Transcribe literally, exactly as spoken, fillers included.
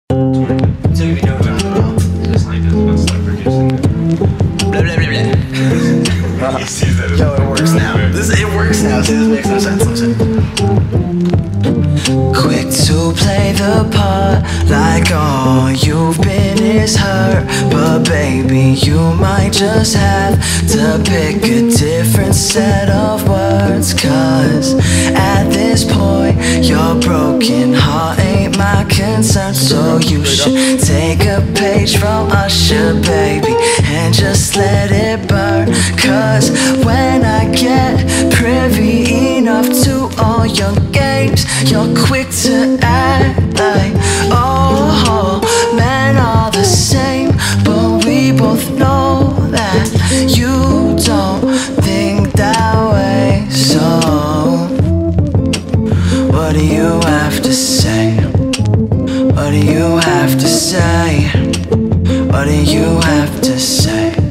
So you know about it all. Just like this, let's start producing it. Blah blah blah blah. He sees that as Yo, it works now. This it works now. See, this makes no sense. Listen. Quick to play the part, like all you've been is hurt. But baby, you might just have to pick a different set of words. Cause at this point, your broken heart ain't my concern. So you should take a page from Usher, baby, and just let it burn. Cause when I get privy enough to all your games, you're quick to act like oh, men are the same. But we both know that you don't think that way. So what do you have to say? What do you have to say? What do you have to say?